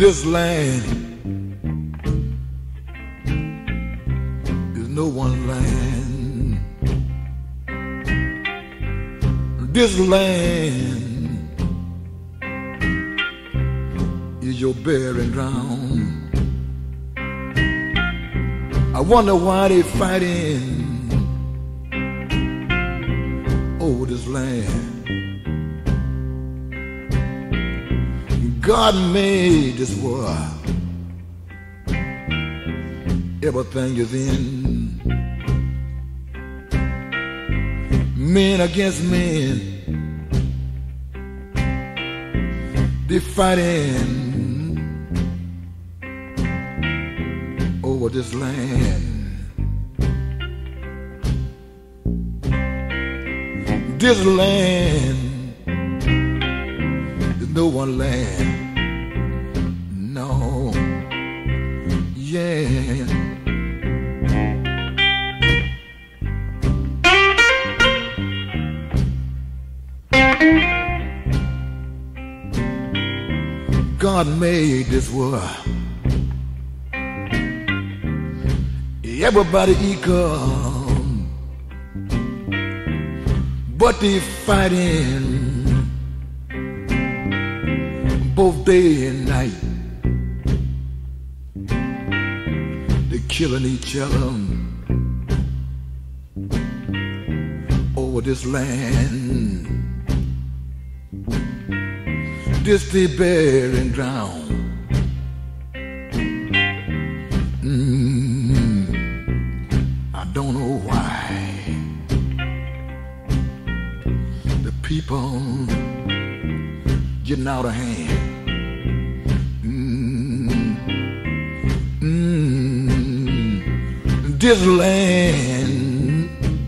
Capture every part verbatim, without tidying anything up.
This land is no one land. This land is your burying ground. I wonder why they fighting over this land. God made this world. Everything is in. Men against men. They fighting over this land. This land is no one land. No, yeah. God made this world. Everybody equal, but they fighting both day and night. They killing each other over this land. This the burying ground. Mm, I don't know why the people getting out of hand. Mm, mm, this land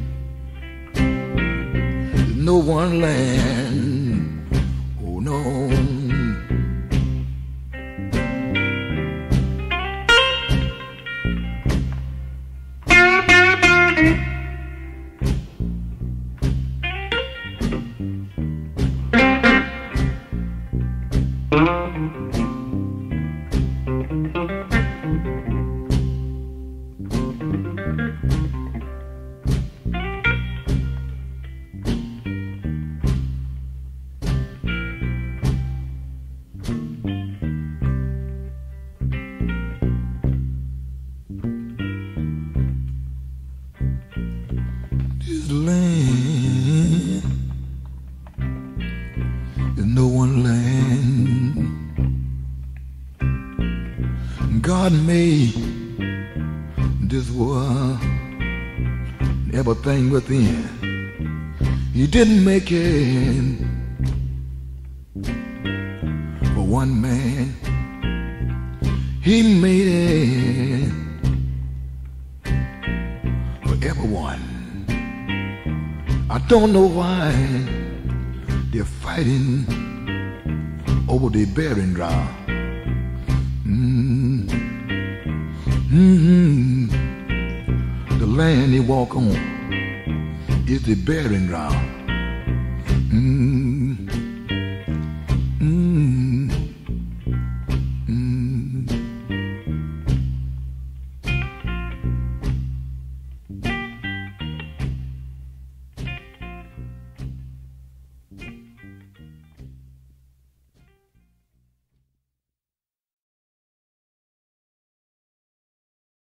is no one land. Oh no. This land is no one land. God made this world, everything within. He didn't make it for one man. He made it for everyone. I don't know why they're fighting over the burying ground. Mm-hmm. Mm-hmm. The land they walk on is the burying ground. Mm-hmm.